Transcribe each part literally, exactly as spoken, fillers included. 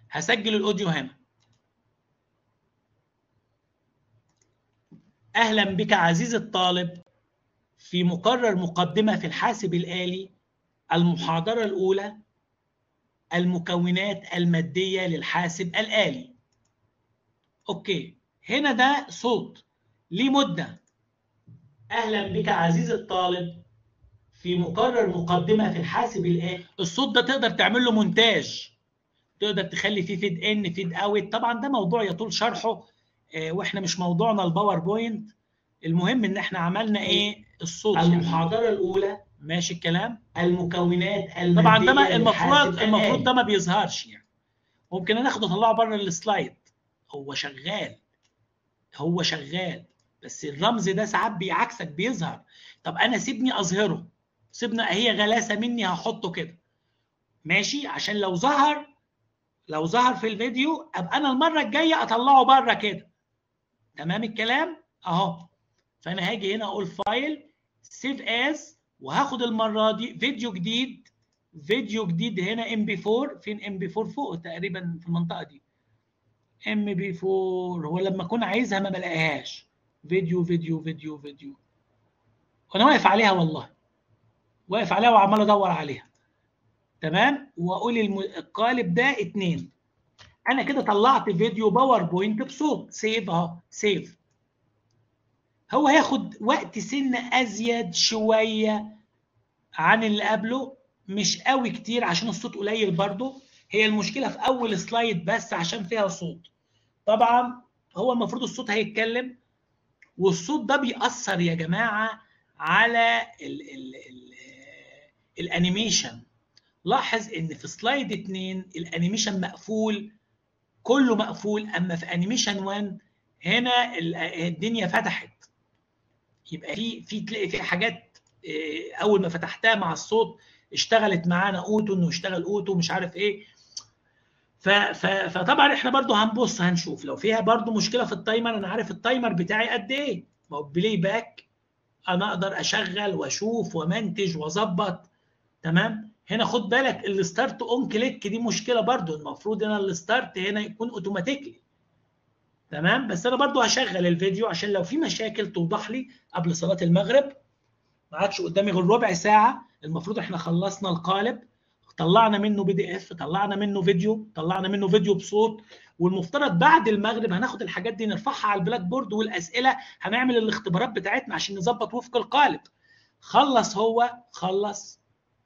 هسجل الاوديو هنا. اهلا بك عزيزي الطالب في مقرر مقدمة في الحاسب الآلي، المحاضرة الأولى، المكونات المادية للحاسب الآلي. اوكي، هنا ده صوت ليه مدة. اهلا بك عزيزي الطالب في مقرر مقدمة في الحاسب الآلي. الصوت ده تقدر تعمل له مونتاج، تقدر تخلي فيه فيد ان فيد اوت. طبعا ده موضوع يطول شرحه، اه واحنا مش موضوعنا الباوربوينت. المهم ان احنا عملنا ايه الصوت. المحاضرة يعني. الاولى ماشي الكلام. المكونات المادية. طبعا ده ما المفروض المفروض ده ما بيظهرش يعني. ممكن انا اخده اطلعه بره السلايد. هو شغال هو شغال بس الرمز ده ساعات بيعكسك بيظهر. طب انا سيبني اظهره، سيبنا هي غلاسه مني هحطه كده ماشي، عشان لو ظهر لو ظهر في الفيديو ابقى انا المره الجايه اطلعه بره كده. تمام الكلام اهو. فانا هاجي هنا اقول فايل سيف از، وهاخد المره دي فيديو جديد. فيديو جديد هنا ام بي أربعة. فين ام بي أربعة؟ فوق تقريبا في المنطقه دي. ام بي أربعة هو لما اكون عايزها ما بلاقيهاش. فيديو فيديو فيديو فيديو وانا واقف عليها والله، واقف عليها وعمال ادور عليها. تمام، واقول القالب ده اتنين. انا كده طلعت فيديو باوربوينت بصوت. سيف اهو سيف. هو هياخد وقت سنه ازيد شويه عن اللي قبله، مش قوي كتير عشان الصوت قليل برضه. هي المشكله في اول سلايد بس عشان فيها صوت. طبعا هو المفروض الصوت هيتكلم، والصوت ده بيأثر يا جماعه على ال ال ال الانيميشن. لاحظ ان في سلايد اتنين الانيميشن مقفول، كله مقفول، اما في انيميشن واحد هنا الدنيا فتحت. يبقى في في تلاقي في حاجات اول ما فتحتها مع الصوت اشتغلت معانا اوتو، انه يشتغل اوتو مش عارف ايه. فطبعا احنا برضو هنبص هنشوف لو فيها برضو مشكله في التايمر. انا عارف التايمر بتاعي قد ايه، ما هو بلاي باك انا اقدر اشغل واشوف ومنتج واظبط. تمام. هنا خد بالك الستارت اون كليك دي مشكله برضو، المفروض هنا الستارت هنا يكون اوتوماتيكلي. تمام، بس انا برضو هشغل الفيديو عشان لو في مشاكل توضح لي قبل صلاه المغرب. ما عادش قدامي غير ربع ساعه. المفروض احنا خلصنا القالب، طلعنا منه بي دي اف، طلعنا منه فيديو، طلعنا منه فيديو بصوت. والمفترض بعد المغرب هناخد الحاجات دي نرفعها على البلاك بورد، والاسئله هنعمل الاختبارات بتاعتنا عشان نظبط وفق القالب. خلص هو خلص،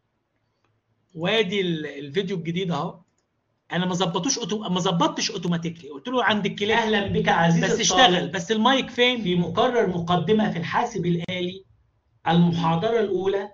وادي الفيديو الجديد اهو. انا ما ظبطوش أوتو... ما ظبطتش اوتوماتيكلي، قلت له عند الكليك اهلا بك عزيزي بس اشتغل. بس المايك فين؟ في مقرر مقدمه في الحاسب الآلي، المحاضره الاولى،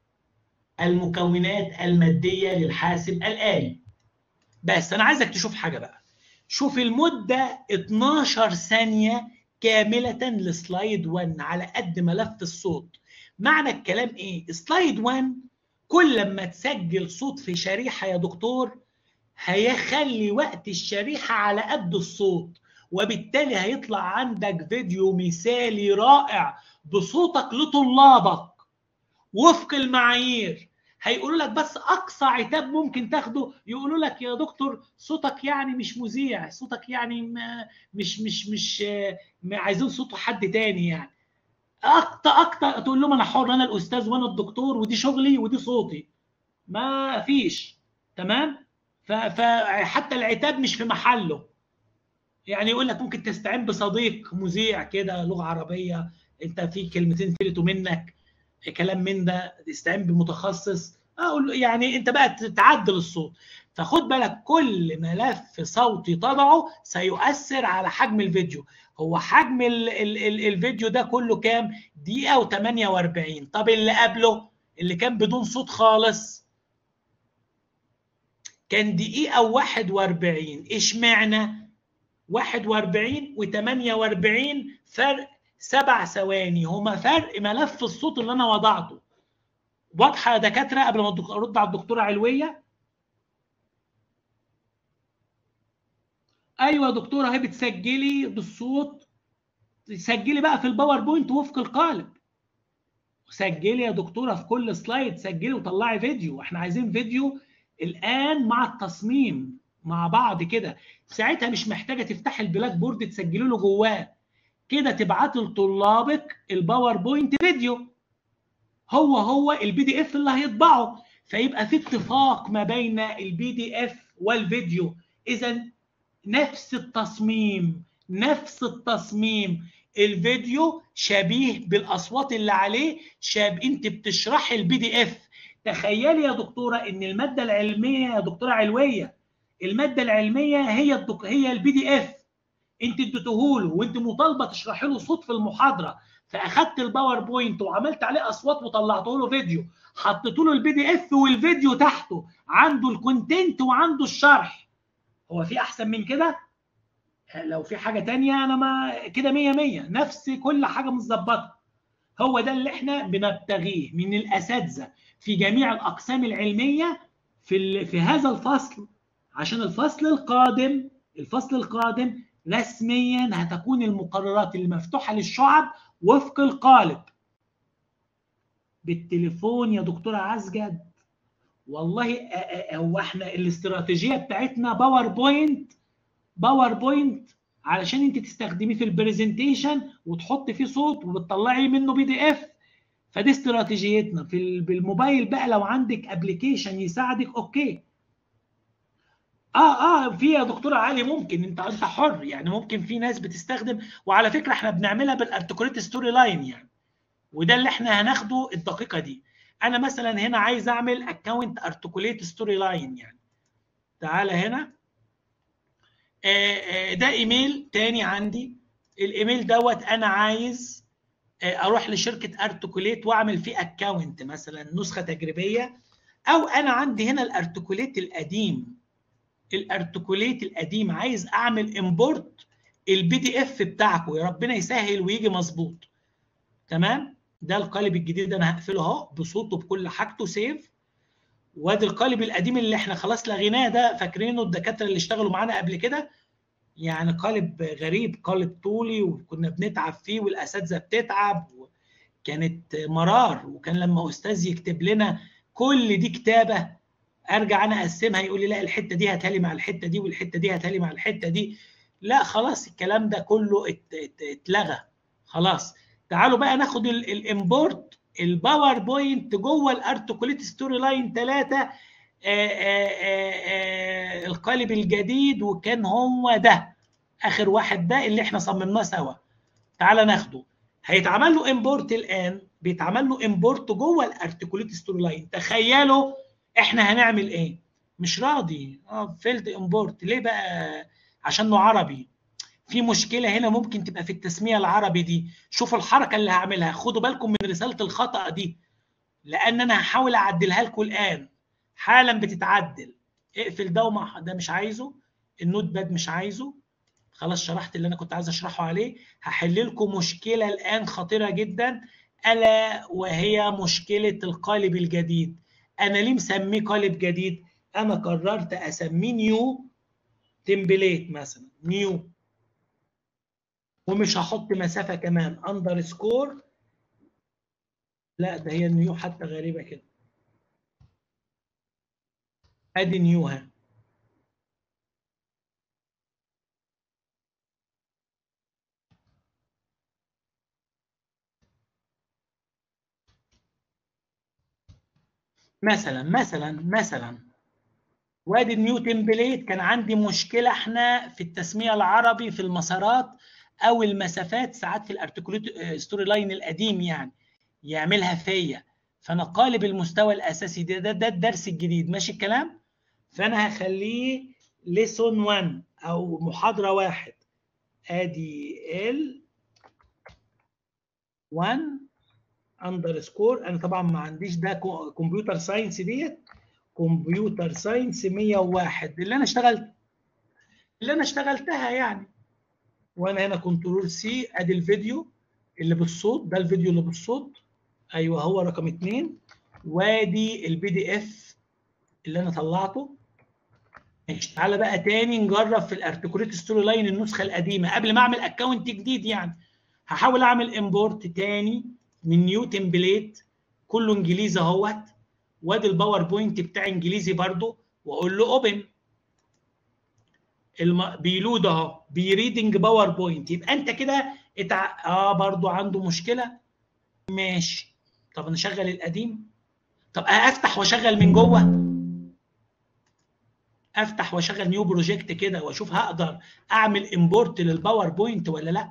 المكونات الماديه للحاسب الآلي. بس انا عايزك تشوف حاجه بقى. شوف المده اتناشر ثانيه كامله لسلايد واحد على قد ملف الصوت. معنى الكلام ايه؟ سلايد واحد كل ما تسجل صوت في شريحه يا دكتور هيخلي وقت الشريحه على قد الصوت، وبالتالي هيطلع عندك فيديو مثالي رائع بصوتك لطلابك وفق المعايير. هيقولوا لك بس اقصى عتاب ممكن تاخده، يقولوا لك يا دكتور صوتك يعني مش مذيع، صوتك يعني مش مش مش عايزين صوت حد تاني يعني. اكتر اكتر تقول لهم انا حر، انا الاستاذ وانا الدكتور ودي شغلي ودي صوتي. ما فيش. تمام. فحتى العتاب مش في محله. يعني يقول لك ممكن تستعين بصديق مذيع كده لغه عربيه، انت في كلمتين فلتوا منك كلام من ده، تستعين بمتخصص. اقول يعني انت بقى تعدل الصوت. فخد بالك كل ملف صوتي تضعه سيؤثر على حجم الفيديو. هو حجم ال ال ال الفيديو ده كله كام؟ دقيقه وثمانية وأربعين. طب اللي قبله اللي كان بدون صوت خالص كان دقيقه وواحد وأربعين. اشمعنى واحد وأربعين وثمانية وأربعين؟ فرق سبع ثواني، هما فرق ملف الصوت اللي انا وضعته. واضحه يا دكاتره قبل ما ارد على الدكتوره علويه؟ ايوه يا دكتوره اهي بتسجلي بالصوت. سجلي بقى في الباوربوينت وفق القالب. سجلي يا دكتوره في كل سلايد، سجلي وطلعي فيديو. احنا عايزين فيديو الان مع التصميم، مع بعض كده. ساعتها مش محتاجه تفتح البلاك بورد تسجلوا له جواه، كده تبعت لطلابك الباوربوينت فيديو هو هو البي دي اف اللي هيطبعه، فيبقى في اتفاق ما بين البي دي اف والفيديو. اذا نفس التصميم نفس التصميم الفيديو شبيه بالاصوات اللي عليه، شاب انت بتشرحي البي دي اف. تخيلي يا دكتوره ان الماده العلميه يا دكتوره علويه، الماده العلميه هي الدك... هي البي دي اف، انت اديته له وانت مطالبه تشرحي له صوت في المحاضره، فاخدت الباوربوينت وعملت عليه اصوات وطلعته له فيديو، حطيت له البي دي اف والفيديو تحته عنده الكونتنت وعنده الشرح. هو في احسن من كده؟ لو في حاجه تانية انا ما كده مية مية، نفس كل حاجه متظبطه. هو ده اللي احنا بنبتغيه من الاساتذه في جميع الاقسام العلميه في في هذا الفصل، عشان الفصل القادم الفصل القادم رسميا هتكون المقررات اللي مفتوحه للشعب وفق القالب. بالتليفون يا دكتوره عزجد، والله هو احنا الاستراتيجيه بتاعتنا باوربوينت باوربوينت علشان انت تستخدميه في البرزنتيشن وتحط فيه صوت وبتطلعي منه بي دي اف، فدي استراتيجيتنا. في بالموبايل بقى لو عندك ابلكيشن يساعدك اوكي. اه اه في يا دكتوره علي ممكن، انت انت حر يعني، ممكن في ناس بتستخدم، وعلى فكره احنا بنعملها بالارتكوليت ستوري لاين يعني، وده اللي احنا هناخده الدقيقه دي. انا مثلا هنا عايز اعمل اكونت ارتكوليت ستوري لاين يعني، تعالى هنا ده ايميل تاني عندي، الايميل دوت انا عايز اروح لشركه ارتكوليت واعمل فيه اكونت مثلا نسخه تجريبيه، او انا عندي هنا الارتكوليت القديم الارتكوليت القديم عايز اعمل امبورت البي دي اف بتاعكم، يا ربنا يسهل ويجي مظبوط. تمام، ده القالب الجديد انا هقفله اهو بصوته بكل حاجته سيف. وادي القالب القديم اللي احنا خلاص لغيناه، ده فاكرينه الدكاتره اللي اشتغلوا معانا قبل كده، يعني قالب غريب، قالب طولي وكنا بنتعب فيه والاساتذه بتتعب، كانت مرار. وكان لما استاذ يكتب لنا كل دي كتابه ارجع انا اقسمها يقول لي لا الحته دي هتالي مع الحته دي والحته دي هتالي مع الحته دي، لا خلاص الكلام ده كله اتلغى خلاص. تعالوا بقى ناخد الامبورت الباوربوينت جوه الارتكوليت ستوري لاين ثلاثة القالب الجديد، وكان هو ده اخر واحد ده اللي احنا صممناه سوا. تعالى ناخده، هيتعمل له امبورت الان، بيتعمل له امبورت جوه الارتكوليت ستوري لاين. تخيلوا احنا هنعمل ايه؟ مش راضي اه فيلد امبورت ليه بقى؟ عشانه عربي. في مشكله هنا ممكن تبقى في التسميه العربي دي. شوفوا الحركه اللي هعملها، خدوا بالكم من رساله الخطا دي لان انا هحاول اعدلها لكم الان حالا بتتعدل. اقفل ده وما ده مش عايزه، النوت باد مش عايزه، خلاص شرحت اللي انا كنت عايز اشرحه عليه. هحل لكم مشكله الان خطيره جدا، الا وهي مشكله القالب الجديد. انا ليه مسميه قالب جديد؟ انا قررت اسميه نيو تمبليت مثلا، نيو، ومش هحط مسافه كمان اندرسكور، لا ده هي النيو حتى غريبه كده، ادي نيوها. مثلا مثلا مثلا وادي النيو تمبليت. كان عندي مشكله احنا في التسميه العربي في المسارات او المسافات ساعات في الارتكوليت ستوري لاين القديم يعني يعملها فيا، فانا قالب المستوى الاساسي ده ده, ده الدرس الجديد ماشي الكلام، فانا هخليه ليسون واحد او محاضره واحد. ادي ال واحد اندرسكور، انا طبعا ما عنديش ده كمبيوتر ساينس ديت، كمبيوتر ساينس مية وواحد اللي انا اشتغلت اللي انا اشتغلتها يعني. وانا هنا كنترول سي، ادي الفيديو اللي بالصوت، ده الفيديو اللي بالصوت، ايوه هو رقم اتنين، وادي البي دي اف اللي انا طلعته. ماشي، تعالى بقى تاني نجرب في الارتكوليت ستوري لاين النسخه القديمه قبل ما اعمل اكونت جديد يعني. هحاول اعمل امبورت تاني من نيو تمبليت، كله انجليزي اهوت، وادي الباوربوينت بتاعي انجليزي برضو، واقول له اوبن. الم... بيلود اهو بيريدنج باوربوينت، يبقى انت كده اتع... اه برضو عنده مشكله. ماشي، طب نشغل القديم. طب افتح واشغل من جوه، افتح واشغل نيو بروجكت كده واشوف هقدر اعمل امبورت للباوربوينت ولا لا.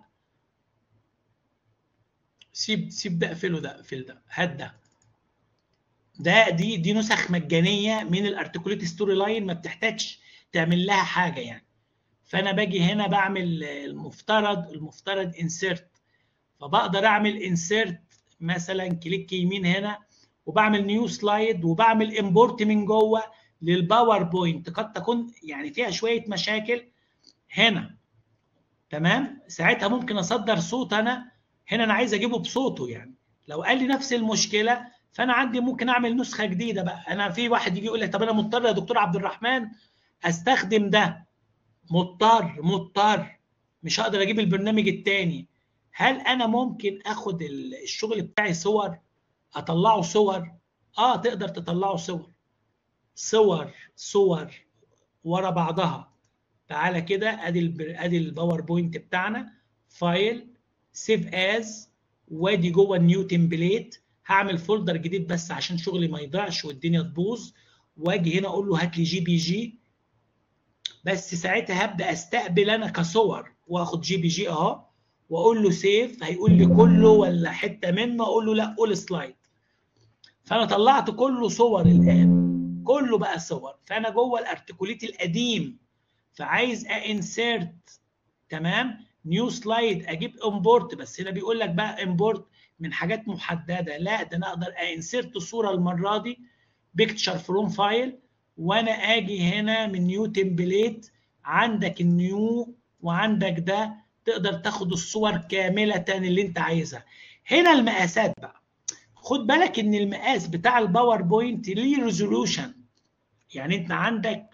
سيب سيب ده، اقفله ده، اقفل ده، هات ده. ده دي دي نسخ مجانيه من الارتكوليت ستوري لاين، ما بتحتاجش تعمل لها حاجه يعني. فانا باجي هنا بعمل المفترض المفترض انسيرت، فبقدر اعمل انسيرت مثلا، كليك يمين هنا وبعمل نيو سلايد وبعمل امبورت من جوه للباوربوينت. قد تكون يعني فيها شويه مشاكل هنا، تمام. ساعتها ممكن اصدر صوت انا هنا، انا عايز اجيبه بصوته يعني. لو قال لي نفس المشكله فانا عندي ممكن اعمل نسخه جديده بقى. انا في واحد يجي يقول لي طب انا مضطر يا دكتور عبد الرحمن استخدم ده، مضطر مضطر مش هقدر اجيب البرنامج التاني. هل انا ممكن اخد الشغل بتاعي صور، اطلعه صور؟ اه تقدر تطلعه صور، صور صور ورا بعضها. تعالى كده، ادي البر... ادي الباوربوينت بتاعنا، فايل، سيف از، وادي جوه النيو تمبليت. هعمل فولدر جديد بس عشان شغلي ما يضيعش والدنيا تبوظ، واجي هنا اقول له هات لي جي بي جي. بس ساعتها هبدا استقبل انا كصور واخد جي بي جي اهو، واقول له سيف، هيقول لي كله ولا حته منه، اقول له لا اول سلايد. فانا طلعت كله صور الان، كله بقى صور. فانا جوه الارتكوليت القديم، فعايز انسيرت، تمام، نيو سلايد، اجيب امبورت. بس هنا بيقول لك بقى امبورت من حاجات محدده، لا ده انا اقدر انسيرت صوره المره دي، بيكتشر فروم فايل، وانا اجي هنا من نيو تمبليت، عندك النيو وعندك ده، تقدر تاخد الصور كامله اللي انت عايزها. هنا المقاسات بقى، خد بالك ان المقاس بتاع الباوربوينت ليه ريزولوشن. يعني انت عندك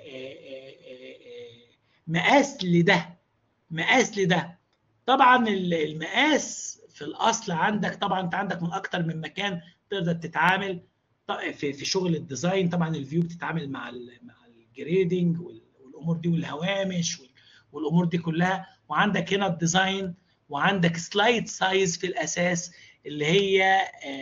مقاس لده، مقاس لده. طبعا المقاس في الاصل عندك، طبعا انت عندك من اكتر من مكان تقدر تتعامل في في شغل الديزاين. طبعا الفيو بتتعامل مع مع الجريدنج والامور دي والهوامش والامور دي كلها. وعندك هنا الديزاين، وعندك سلايد سايز في الاساس اللي هي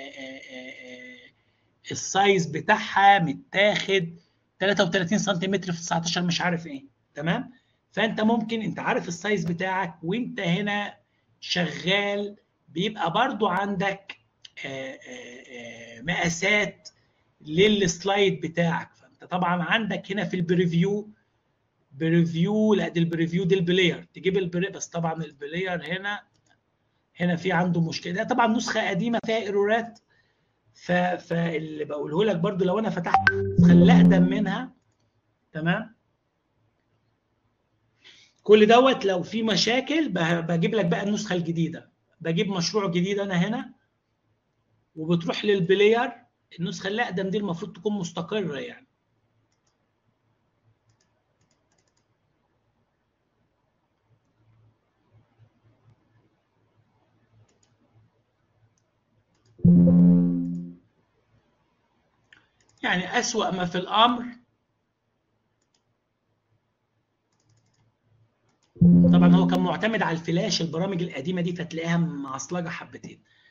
السايز بتاعها متاخد ثلاثة وثلاثين سنتيمتر في تسعتاشر مش عارف ايه، تمام. فانت ممكن انت عارف السايز بتاعك وانت هنا شغال، بيبقى برضو عندك مقاسات للسلايد بتاعك. فانت طبعا عندك هنا في البريفيو، بريفيو، لا دي البريفيو دي البلاير، تجيب البلاير. بس طبعا البلاير هنا هنا في عنده مشكله، ده طبعا نسخه قديمه فيها ايرورات. فاللي بقوله لك برضو لو انا فتحت النسخه اقدم منها، تمام، كل دوت لو في مشاكل بجيب لك بقى النسخه الجديده. بجيب مشروع جديد انا هنا، وبتروح للبلاير، النسخه اللي اقدم دي المفروض تكون مستقره يعني. يعني اسوأ ما في الامر، طبعا هو كان معتمد على الفلاش، البرامج القديمه دي فتلاقيها معصلجه حبتين.